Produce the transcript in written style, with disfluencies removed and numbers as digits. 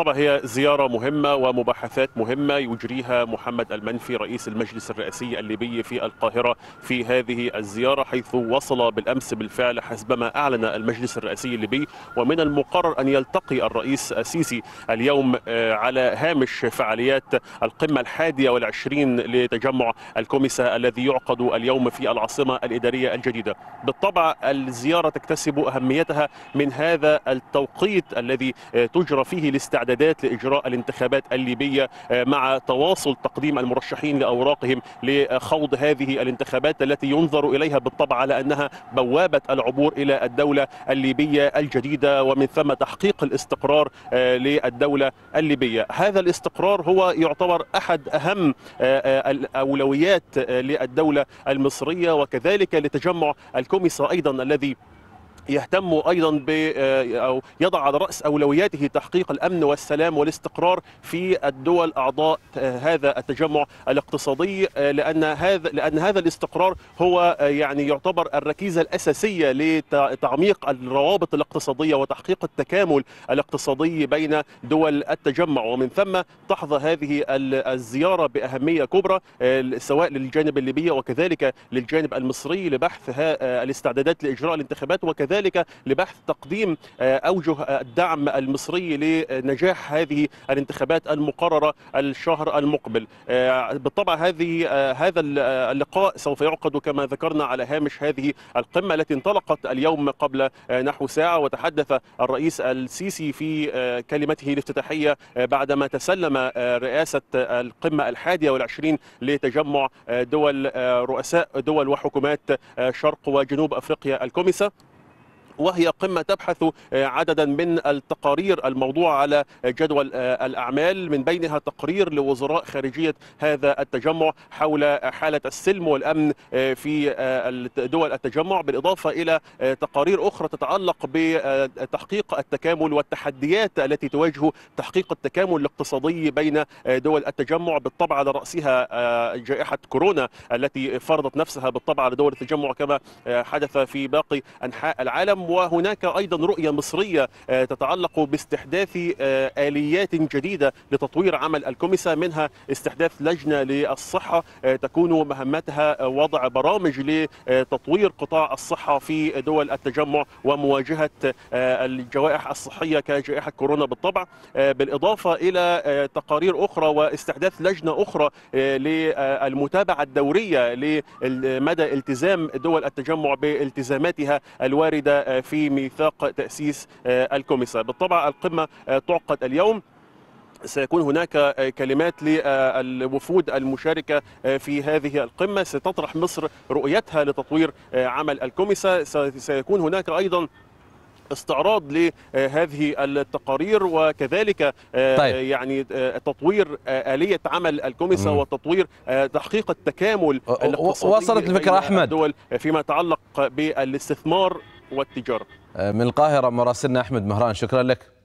بالطبع هي زيارة مهمة ومباحثات مهمة يجريها محمد المنفي رئيس المجلس الرئاسي الليبي في القاهرة في هذه الزيارة، حيث وصل بالأمس بالفعل حسبما أعلن المجلس الرئاسي الليبي. ومن المقرر أن يلتقي الرئيس السيسي اليوم على هامش فعاليات القمة 21 لتجمع الكوميسا الذي يعقد اليوم في العاصمة الإدارية الجديدة. بالطبع الزيارة تكتسب أهميتها من هذا التوقيت الذي تجرى فيه الاستعدادات لإجراء الانتخابات الليبية، مع تواصل تقديم المرشحين لأوراقهم لخوض هذه الانتخابات التي ينظر إليها بالطبع على أنها بوابة العبور إلى الدولة الليبية الجديدة، ومن ثم تحقيق الاستقرار للدولة الليبية. هذا الاستقرار هو يعتبر أحد أهم الأولويات للدولة المصرية، وكذلك لتجمع الكوميسا أيضا الذي يهتم أيضا أو يضع على رأس أولوياته تحقيق الأمن والسلام والاستقرار في الدول أعضاء هذا التجمع الاقتصادي، لأن هذا الاستقرار هو يعني يعتبر الركيزة الأساسية لتعميق الروابط الاقتصادية وتحقيق التكامل الاقتصادي بين دول التجمع. ومن ثم تحظى هذه الزيارة بأهمية كبرى سواء للجانب الليبي وكذلك للجانب المصري لبحث الاستعدادات لإجراء الانتخابات، وكذلك لبحث تقديم أوجه الدعم المصري لنجاح هذه الانتخابات المقررة الشهر المقبل. بالطبع هذا اللقاء سوف يعقد كما ذكرنا على هامش هذه القمة التي انطلقت اليوم قبل نحو ساعة. وتحدث الرئيس السيسي في كلمته الافتتاحية بعدما تسلم رئاسة القمة 21 لتجمع رؤساء دول وحكومات شرق وجنوب أفريقيا الكوميسا، وهي قمة تبحث عددا من التقارير الموضوع على جدول الأعمال، من بينها تقرير لوزراء خارجية هذا التجمع حول حالة السلم والأمن في دول التجمع، بالإضافة إلى تقارير أخرى تتعلق بتحقيق التكامل والتحديات التي تواجه تحقيق التكامل الاقتصادي بين دول التجمع، بالطبع على رأسها جائحة كورونا التي فرضت نفسها بالطبع على دول التجمع كما حدث في باقي أنحاء العالم. وهناك أيضا رؤية مصرية تتعلق باستحداث آليات جديدة لتطوير عمل الكوميسا، منها استحداث لجنة للصحة تكون مهمتها وضع برامج لتطوير قطاع الصحة في دول التجمع ومواجهة الجوائح الصحية كجائحة كورونا بالطبع، بالإضافة إلى تقارير أخرى واستحداث لجنة أخرى للمتابعة الدورية لمدى التزام دول التجمع بالتزاماتها الواردة في ميثاق تأسيس الكوميسا. بالطبع القمة تعقد اليوم، سيكون هناك كلمات للوفود المشاركة في هذه القمة، ستطرح مصر رؤيتها لتطوير عمل الكوميسا، سيكون هناك أيضا استعراض لهذه التقارير، وكذلك يعني تطوير آلية عمل الكوميسا وتطوير تحقيق التكامل الاقتصادي وصلت الفكرة أحمد الدول فيما يتعلق بالاستثمار والتجارة. من القاهرة مراسلنا أحمد مهران، شكرا لك.